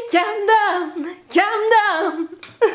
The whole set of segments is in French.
Calm down, calm down.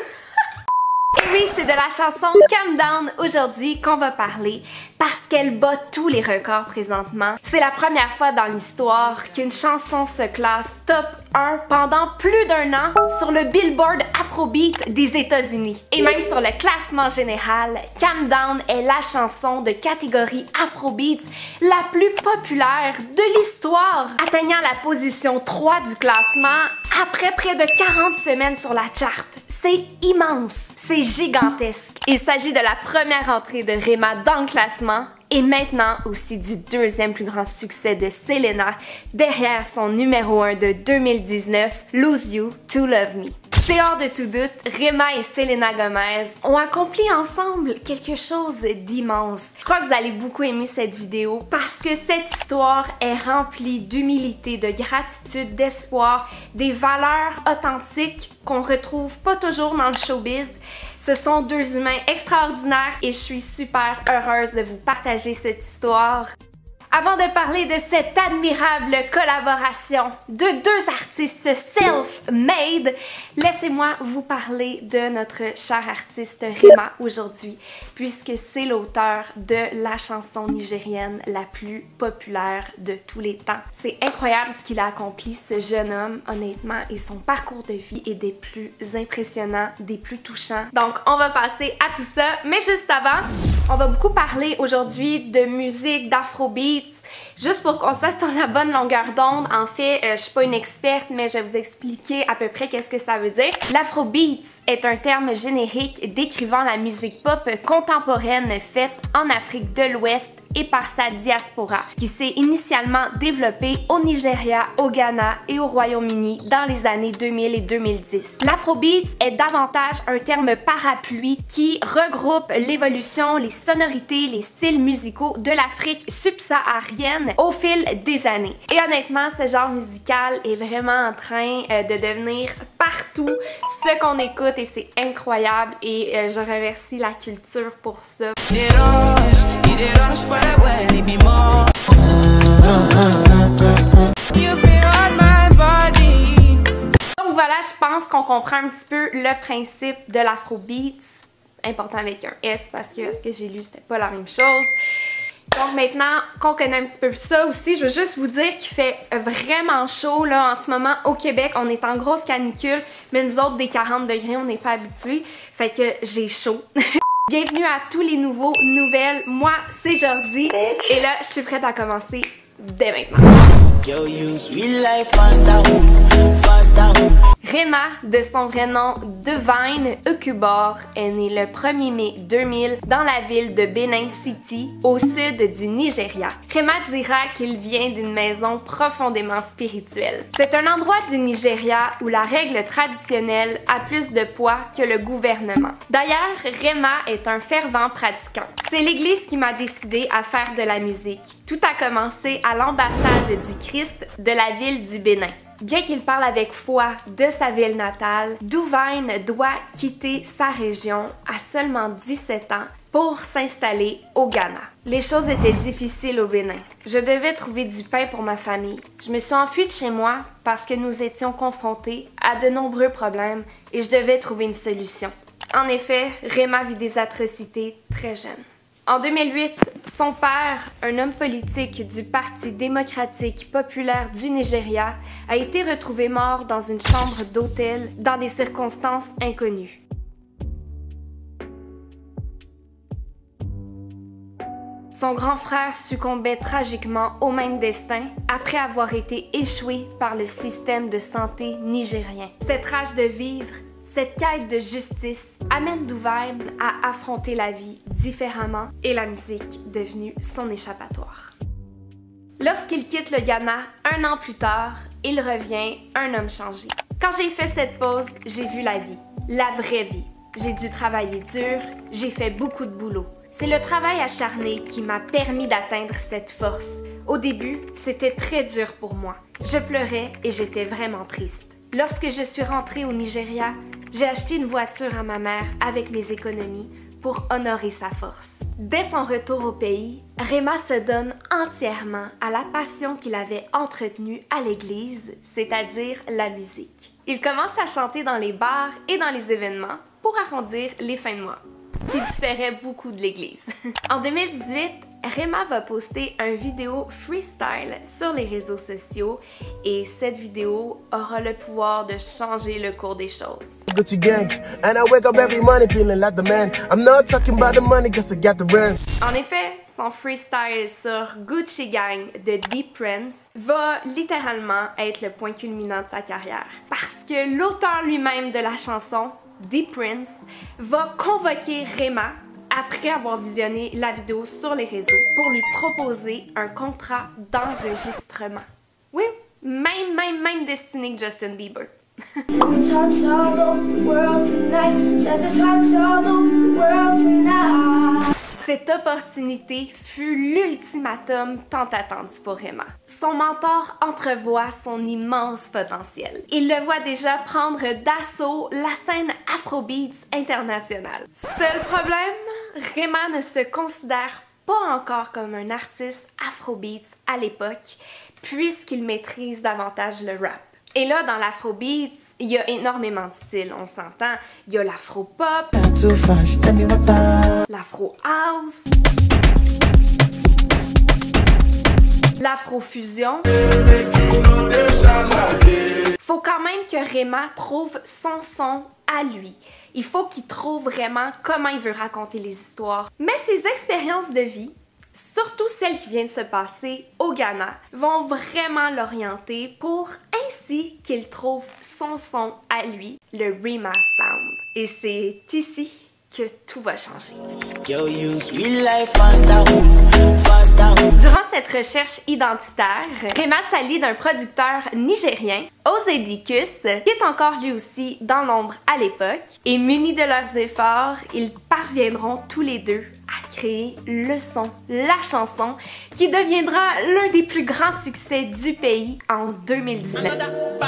Et oui, c'est de la chanson Calm Down aujourd'hui qu'on va parler parce qu'elle bat tous les records présentement. C'est la première fois dans l'histoire qu'une chanson se classe top 1 pendant plus d'un an sur le Billboard Afrobeat des États-Unis. Et même sur le classement général, Calm Down est la chanson de catégorie Afrobeat la plus populaire de l'histoire, atteignant la position 3 du classement après près de 40 semaines sur la charte. C'est immense, c'est gigantesque. Il s'agit de la première entrée de Rema dans le classement et maintenant aussi du deuxième plus grand succès de Selena derrière son numéro 1 de 2019, Lose You to Love Me. C'est hors de tout doute, Rema et Selena Gomez ont accompli ensemble quelque chose d'immense. Je crois que vous allez beaucoup aimer cette vidéo parce que cette histoire est remplie d'humilité, de gratitude, d'espoir, des valeurs authentiques qu'on retrouve pas toujours dans le showbiz. Ce sont deux humains extraordinaires et je suis super heureuse de vous partager cette histoire. Avant de parler de cette admirable collaboration de deux artistes self-made, laissez-moi vous parler de notre cher artiste Rema aujourd'hui, puisque c'est l'auteur de la chanson nigérienne la plus populaire de tous les temps. C'est incroyable ce qu'il a accompli, ce jeune homme, honnêtement, et son parcours de vie est des plus impressionnants, des plus touchants. Donc, on va passer à tout ça, mais juste avant, on va beaucoup parler aujourd'hui de musique, d'afrobeat, juste pour qu'on soit sur la bonne longueur d'onde. En fait, je suis pas une experte, mais je vais vous expliquer à peu près qu'est-ce que ça veut dire. L'afrobeat est un terme générique décrivant la musique pop contemporaine faite en Afrique de l'Ouest et par sa diaspora, qui s'est initialement développée au Nigeria, au Ghana et au Royaume-Uni dans les années 2000 et 2010. L'afrobeat est davantage un terme parapluie qui regroupe l'évolution, les sonorités, les styles musicaux de l'Afrique subsaharienne au fil des années. Et honnêtement, ce genre musical est vraiment en train de devenir partout ce qu'on écoute et c'est incroyable et je remercie la culture pour ça. Donc voilà, je pense qu'on comprend un petit peu le principe de l'afrobeat, important avec un S parce que ce que j'ai lu c'était pas la même chose. Donc maintenant qu'on connaît un petit peu ça aussi, je veux juste vous dire qu'il fait vraiment chaud là en ce moment au Québec. On est en grosse canicule, mais nous autres des 40 degrés, on n'est pas habitués. Fait que j'ai chaud. Bienvenue à tous les nouveaux, nouvelles. Moi, c'est Jordi. Et là, je suis prête à commencer dès maintenant. Rema, de son vrai nom Divine Ukubor, est née le 1er mai 2000 dans la ville de Benin City, au sud du Nigeria. Rema dira qu'il vient d'une maison profondément spirituelle. C'est un endroit du Nigeria où la règle traditionnelle a plus de poids que le gouvernement. D'ailleurs, Rema est un fervent pratiquant. C'est l'église qui m'a décidé à faire de la musique. Tout a commencé à l'ambassade du Christ de la ville du Bénin. Bien qu'il parle avec foi de sa ville natale, Divine doit quitter sa région à seulement 17 ans pour s'installer au Ghana. Les choses étaient difficiles au Bénin. Je devais trouver du pain pour ma famille. Je me suis enfuie de chez moi parce que nous étions confrontés à de nombreux problèmes et je devais trouver une solution. En effet, Rema vit des atrocités très jeune. En 2008, son père, un homme politique du Parti démocratique populaire du Nigeria, a été retrouvé mort dans une chambre d'hôtel dans des circonstances inconnues. Son grand frère succombait tragiquement au même destin après avoir été échoué par le système de santé nigérien. Cette rage de vivre, cette quête de justice amène Divine à affronter la vie différemment et la musique devenue son échappatoire. Lorsqu'il quitte le Ghana, un an plus tard, il revient un homme changé. Quand j'ai fait cette pause, j'ai vu la vie, la vraie vie. J'ai dû travailler dur, j'ai fait beaucoup de boulot. C'est le travail acharné qui m'a permis d'atteindre cette force. Au début, c'était très dur pour moi. Je pleurais et j'étais vraiment triste. Lorsque je suis rentrée au Nigeria, j'ai acheté une voiture à ma mère avec mes économies pour honorer sa force. Dès son retour au pays, Rema se donne entièrement à la passion qu'il avait entretenue à l'église, c'est-à-dire la musique. Il commence à chanter dans les bars et dans les événements pour arrondir les fins de mois, ce qui différait beaucoup de l'église. En 2018, Rema va poster une vidéo freestyle sur les réseaux sociaux et cette vidéo aura le pouvoir de changer le cours des choses. En effet, son freestyle sur Gucci Gang de Deep Prince va littéralement être le point culminant de sa carrière. Parce que l'auteur lui-même de la chanson, Deep Prince, va convoquer Rema après avoir visionné la vidéo sur les réseaux pour lui proposer un contrat d'enregistrement. Oui, même destiné que Justin Bieber. Cette opportunité fut l'ultimatum tant attendu pour Rema. Son mentor entrevoit son immense potentiel. Il le voit déjà prendre d'assaut la scène Afrobeats internationale. Seul problème, Rema ne se considère pas encore comme un artiste Afrobeats à l'époque, puisqu'il maîtrise davantage le rap. Et là, dans l'Afrobeats, il y a énormément de styles, on s'entend. Il y a l'Afro-pop, l'Afro-house, l'Afro-fusion. Faut quand même que Rema trouve son son à lui. Il faut qu'il trouve vraiment comment il veut raconter les histoires. Mais ses expériences de vie, surtout celles qui viennent de se passer au Ghana, vont vraiment l'orienter pour ainsi qu'il trouve son son à lui, le Rema Sound. Et c'est ici que tout va changer. Durant cette recherche identitaire, Rema s'allie d'un producteur nigérien, Ozedicus, qui est encore lui aussi dans l'ombre à l'époque, et munis de leurs efforts, ils parviendront tous les deux à créer le son, la chanson, qui deviendra l'un des plus grands succès du pays en 2019.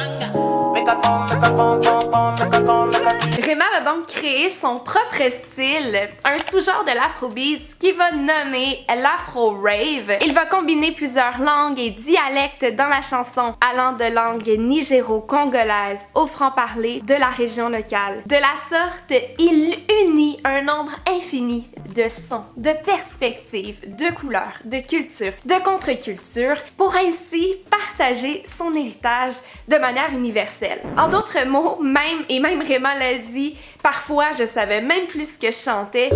Rema va donc créer son propre style, un sous-genre de l'Afrobeats qui va nommer l'Afro-Rave. Il va combiner plusieurs langues et dialectes dans la chanson, allant de langue nigéro-congolaise au franc-parler de la région locale. De la sorte, il unit un nombre infini de sons, de perspectives, de couleurs, de cultures, de contre-cultures pour ainsi partager son héritage de manière universelle. En d'autres mots, même Rema l'a dit, parfois je savais même plus ce que je chantais.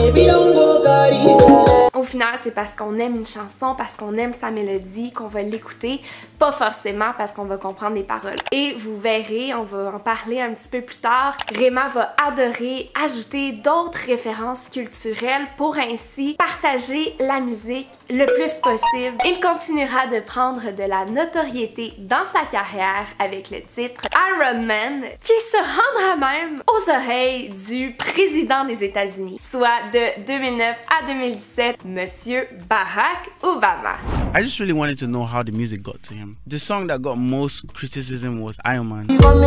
Au final, c'est parce qu'on aime une chanson, parce qu'on aime sa mélodie, qu'on va l'écouter, pas forcément parce qu'on va comprendre les paroles. Et vous verrez, on va en parler un petit peu plus tard, Rema va adorer ajouter d'autres références culturelles pour ainsi partager la musique le plus possible. Il continuera de prendre de la notoriété dans sa carrière avec le titre Iron Man, qui se rendra même aux oreilles du président des États-Unis, soit de 2009 à 2017, Monsieur Barack Obama. I just really wanted to know how the music got to him. The song that got most criticism was Iron Man.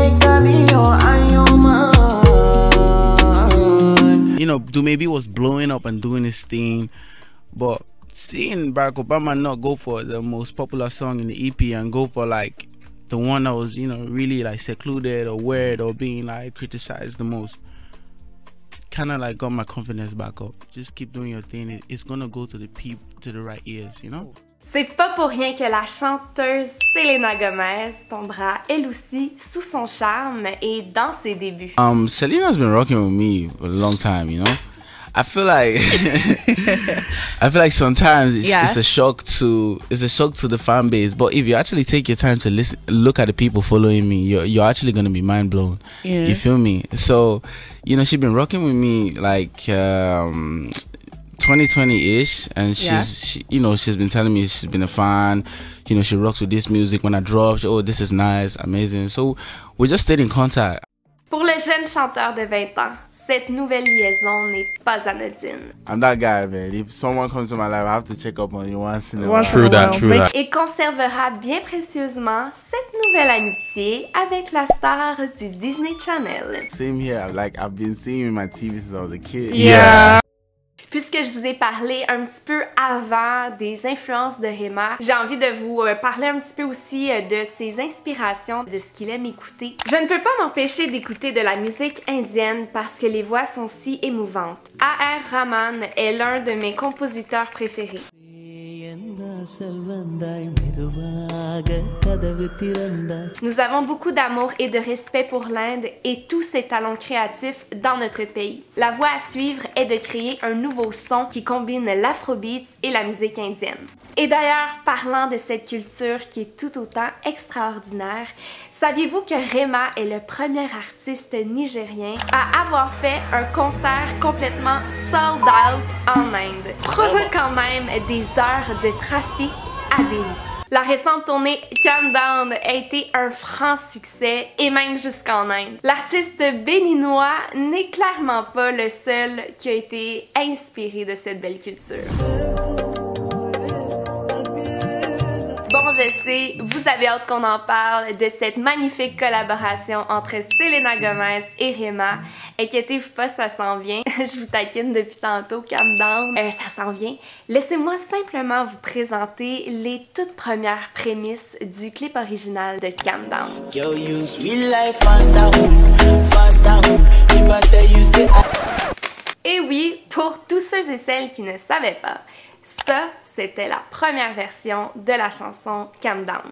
You know, maybe was blowing up and doing his thing, but seeing Barack Obama not go for the most popular song in the EP and go for like the one that was, you know, really like secluded or weird or being like criticized the most, kind of like got my confidence back up. Just keep doing your thing. It's gonna go to the people, to the right ears, you know. C'est pas pour rien que la chanteuse Selena Gomez tombera elle aussi sous son charme et dans ses débuts. Selena's been rocking with me for a long time, you know. I feel like sometimes it's a shock to the fan base, but if you actually take your time to look at the people following me, you're actually gonna be mind blown. Yeah. You feel me? So, you know, she's been rocking with me like 2020-ish, and she's been telling me she's been a fan. You know, she rocks with this music when I drop. Oh, this is nice, amazing. So we just stayed in contact. Pour le jeune chanteur de 20 ans, cette nouvelle liaison n'est pas anodine. I'm that guy, man. If someone comes to my life, I have to check up on you once in a while. True that. Et conservera bien précieusement cette nouvelle amitié avec la star du Disney Channel. Same here. Like, I've been seeing you in my TV since I was a kid. Yeah. Puisque je vous ai parlé un petit peu avant des influences de Rema, j'ai envie de vous parler un petit peu aussi de ses inspirations, de ce qu'il aime écouter. Je ne peux pas m'empêcher d'écouter de la musique indienne parce que les voix sont si émouvantes. A.R. Rahman est l'un de mes compositeurs préférés. Nous avons beaucoup d'amour et de respect pour l'Inde et tous ses talents créatifs dans notre pays. La voie à suivre est de créer un nouveau son qui combine l'afrobeat et la musique indienne. Et d'ailleurs, parlant de cette culture qui est tout autant extraordinaire, saviez-vous que Rema est le premier artiste nigérien à avoir fait un concert complètement sold out en Inde, provoquant même des heures de trafic à Delhi. La récente tournée Calm Down a été un franc succès et même jusqu'en Inde. L'artiste béninois n'est clairement pas le seul qui a été inspiré de cette belle culture. Bon, je sais, vous avez hâte qu'on en parle de cette magnifique collaboration entre Selena Gomez et Rema. Inquiétez-vous pas, ça s'en vient. Je vous taquine depuis tantôt, Calm Down. Ça s'en vient. Laissez-moi simplement vous présenter les toutes premières prémices du clip original de Calm Down. Et oui, pour tous ceux et celles qui ne savaient pas, ça, c'était la première version de la chanson Calm Down.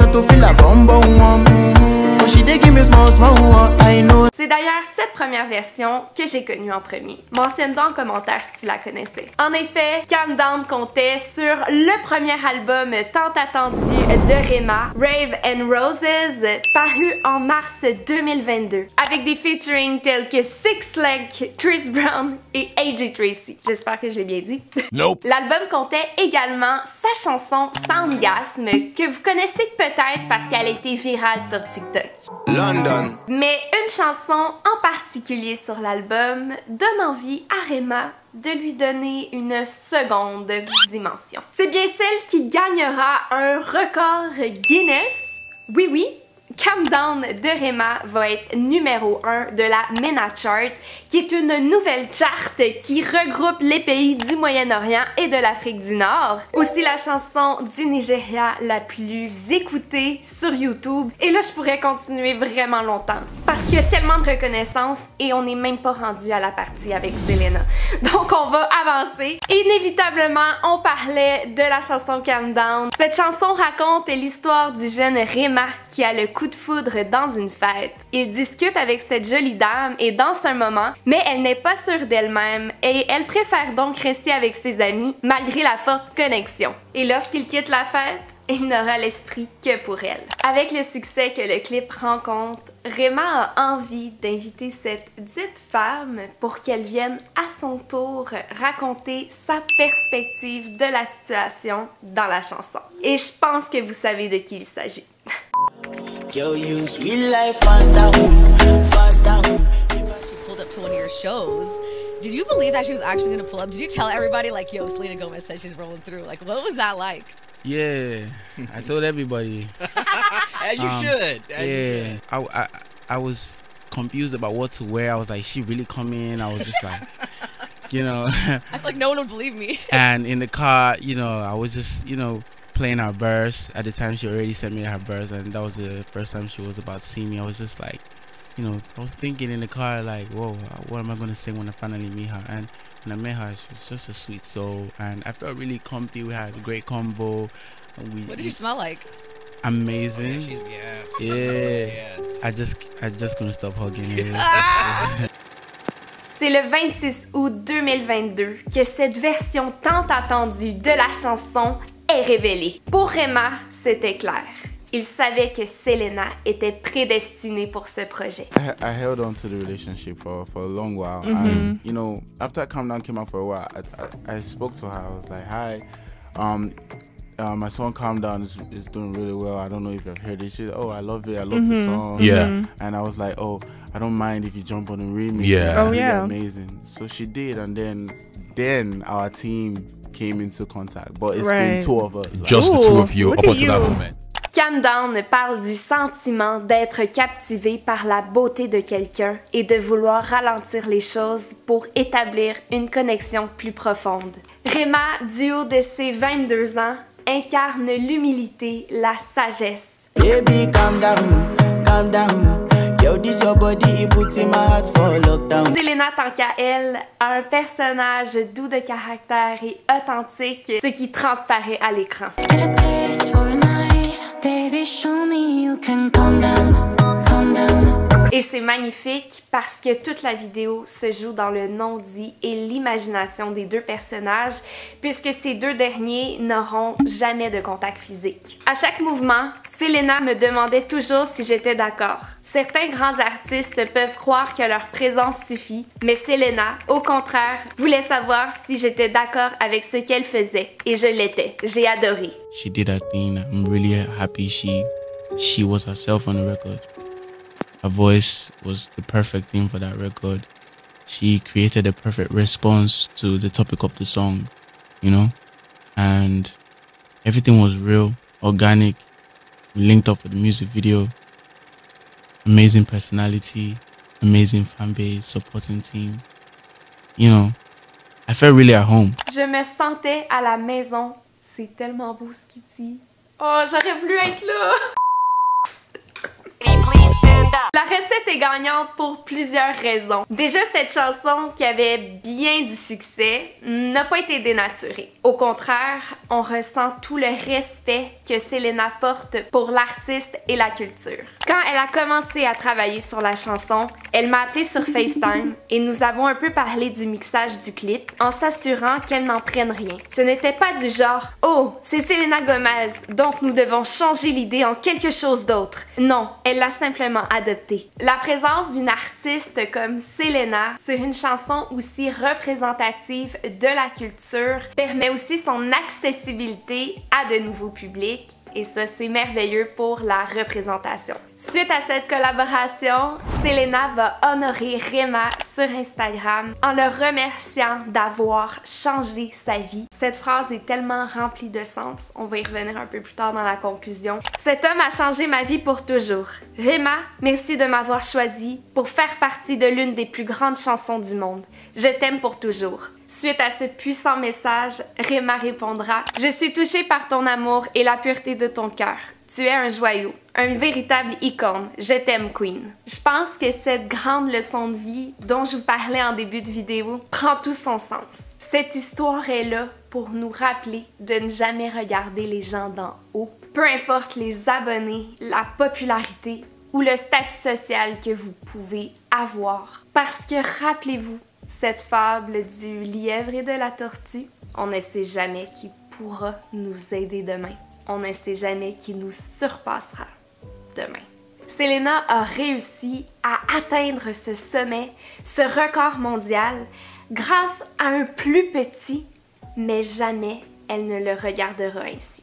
C'est d'ailleurs cette première version que j'ai connue en premier. Mentionne-toi en commentaire si tu la connaissais. En effet, Calm Down comptait sur le premier album tant attendu de Rema, Rave and Roses, paru en mars 2022, avec des featuring tels que Six Leg, Chris Brown et AJ Tracey. J'espère que je l'ai bien dit. Nope. L'album comptait également sa chanson Soundgasm, que vous connaissez peut-être parce qu'elle a été virale sur TikTok. London. Mais une chanson en particulier sur l'album donne envie à Rema de lui donner une seconde dimension. C'est bien celle qui gagnera un record Guinness. Oui, oui. Calm Down de Rema va être numéro 1 de la MENA Chart, qui est une nouvelle charte qui regroupe les pays du Moyen-Orient et de l'Afrique du Nord. Aussi la chanson du Nigeria la plus écoutée sur YouTube. Et là, je pourrais continuer vraiment longtemps parce qu'il y a tellement de reconnaissance et on n'est même pas rendu à la partie avec Selena. Donc, on va avancer. Inévitablement, on parlait de la chanson Calm Down. Cette chanson raconte l'histoire du jeune Rema qui a le coup de foudre dans une fête. Il discute avec cette jolie dame et danse un moment, mais elle n'est pas sûre d'elle-même et elle préfère donc rester avec ses amis malgré la forte connexion. Et lorsqu'il quitte la fête, il n'aura l'esprit que pour elle. Avec le succès que le clip rencontre, Rema a envie d'inviter cette dite femme pour qu'elle vienne à son tour raconter sa perspective de la situation dans la chanson. Et je pense que vous savez de qui il s'agit. Girl, you sweet life, fanta. She pulled up to one of your shows. Did you believe that she was actually gonna pull up? Did you tell everybody like, yo, Selena Gomez said she's rolling through? Like, what was that like? Yeah, I told everybody. As you should. I was confused about what to wear. I was like, she really coming? I was just like, you know. I feel like no one would believe me. And in the car, you know, I was just, you know, playing her verse. At the time, she already sent me her verse, and that was the first time she was about to see me. I was just like, you know, I was thinking in the car, like, whoa, what am I going to sing when I finally meet her? And when I met her, she was just a sweet soul, and I felt really comfy. We had a great combo. What did she smell like? Amazing. Oh, yeah. I just couldn't stop hugging her. C'est le 26 août 2022 que cette version tant attendue de la chanson est révélée. Pour Rema, c'était clair. Il savait que Selena était prédestinée pour ce projet. I held on to the relationship for a long while. And, you know, after Calm Down came out for a while, I spoke to her. I was like, hi, my song Calm Down is doing really well. I don't know if you've heard it. She's like, oh, I love it. I love the song. Yeah. And I was like, oh, I don't mind if you jump on the remix. Yeah. Oh, yeah. Amazing. So she did. And then our team came into contact. But it's been two of us. Like, Just the two of you up until that moment. Calm Down parle du sentiment d'être captivé par la beauté de quelqu'un et de vouloir ralentir les choses pour établir une connexion plus profonde. Rema, du haut de ses 22 ans, incarne l'humilité, la sagesse. Baby, calm down, calm down. Yo, this your body, it puts in my heart for lockdown. Selena, tant qu'à elle, a un personnage doux de caractère et authentique, ce qui transparaît à l'écran. Et c'est magnifique parce que toute la vidéo se joue dans le non-dit et l'imagination des deux personnages, puisque ces deux derniers n'auront jamais de contact physique. À chaque mouvement, Selena me demandait toujours si j'étais d'accord. Certains grands artistes peuvent croire que leur présence suffit, mais Selena, au contraire, voulait savoir si j'étais d'accord avec ce qu'elle faisait. Et je l'étais. J'ai adoré. She did her thing. I'm really happy she was herself on the record. Her voice was the perfect thing for that record. She created the perfect response to the topic of the song, you know? And everything was real, organic. We linked up with the music video. Amazing personality, amazing fan base, supporting team. You know, I felt really at home. Je me sentais à la maison. C'est tellement beau ce qu'il dit. Oh, j'aurais voulu être là! La recette est gagnante pour plusieurs raisons. Déjà, cette chanson qui avait bien du succès n'a pas été dénaturée. Au contraire, on ressent tout le respect que Selena porte pour l'artiste et la culture. Quand elle a commencé à travailler sur la chanson, elle m'a appelé sur FaceTime et nous avons un peu parlé du mixage du clip en s'assurant qu'elle n'en prenne rien. Ce n'était pas du genre « Oh, c'est Selena Gomez, donc nous devons changer l'idée en quelque chose d'autre. » Non, elle l'a simplement adopté. La présence d'une artiste comme Selena sur une chanson aussi représentative de la culture permet aussi son accessibilité à de nouveaux publics. Et ça, c'est merveilleux pour la représentation. Suite à cette collaboration, Selena va honorer Rema sur Instagram en le remerciant d'avoir changé sa vie. Cette phrase est tellement remplie de sens, on va y revenir un peu plus tard dans la conclusion. Cet homme a changé ma vie pour toujours. Rema, merci de m'avoir choisi pour faire partie de l'une des plus grandes chansons du monde. Je t'aime pour toujours. Suite à ce puissant message, Rema répondra « Je suis touchée par ton amour et la pureté de ton cœur. Tu es un joyau, une véritable icône. Je t'aime, Queen. » Je pense que cette grande leçon de vie dont je vous parlais en début de vidéo prend tout son sens. Cette histoire est là pour nous rappeler de ne jamais regarder les gens d'en haut. Peu importe les abonnés, la popularité ou le statut social que vous pouvez avoir. Parce que rappelez-vous, cette fable du lièvre et de la tortue, on ne sait jamais qui pourra nous aider demain. On ne sait jamais qui nous surpassera demain. Selena a réussi à atteindre ce sommet, ce record mondial, grâce à un plus petit, mais jamais elle ne le regardera ainsi.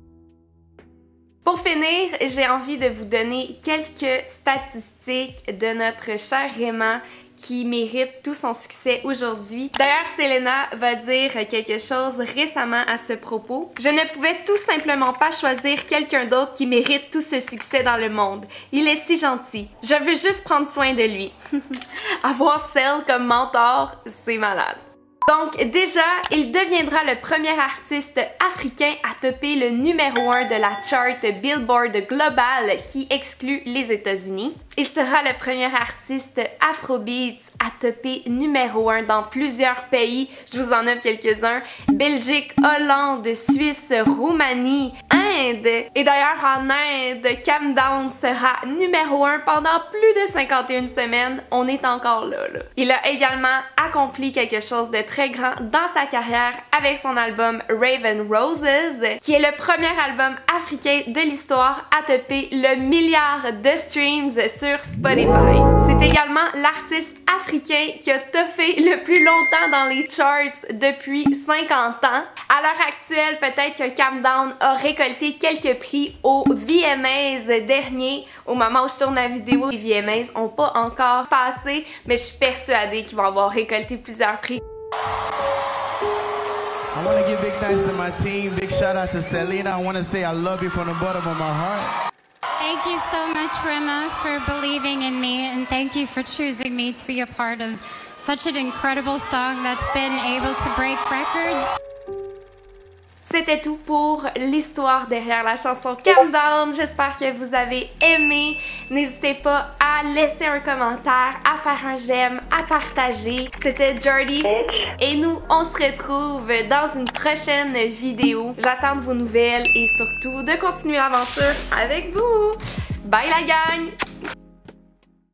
Pour finir, j'ai envie de vous donner quelques statistiques de notre chère Rema qui mérite tout son succès aujourd'hui. D'ailleurs, Selena va dire quelque chose récemment à ce propos. « Je ne pouvais tout simplement pas choisir quelqu'un d'autre qui mérite tout ce succès dans le monde. Il est si gentil. Je veux juste prendre soin de lui. » Avoir Sel comme mentor, c'est malade. Donc déjà, il deviendra le premier artiste africain à topper le numéro 1 de la chart Billboard Global qui exclut les États-Unis. Il sera le premier artiste Afrobeats à topper numéro 1 dans plusieurs pays. Je vous en nomme quelques-uns. Belgique, Hollande, Suisse, Roumanie, Inde. Et d'ailleurs, en Inde, Calm Down sera numéro 1 pendant plus de 51 semaines. On est encore là. Il a également accompli quelque chose de très grand dans sa carrière avec son album Raven Roses, qui est le premier album africain de l'histoire à topper le milliard de streams sur Spotify. C'est également l'artiste africain qui a toffé le plus longtemps dans les charts depuis 50 ans. À l'heure actuelle, peut-être que Calm Down a récolté quelques prix aux VMAs dernier. Au moment où je tourne la vidéo, les VMAs n'ont pas encore passé, mais je suis persuadée qu'ils vont avoir récolté plusieurs prix. I want to give big thanks to my team. Big shout out to Selena. I want to say I love you from the bottom of my heart. Thank you so much, Rema, for believing in me, and thank you for choosing me to be a part of such an incredible song that's been able to break records. C'était tout pour l'histoire derrière la chanson Calm Down. J'espère que vous avez aimé. N'hésitez pas à laisser un commentaire, à faire un j'aime, à partager. C'était Jordy et nous, on se retrouve dans une prochaine vidéo. J'attends de vos nouvelles et surtout de continuer l'aventure avec vous. Bye la gang!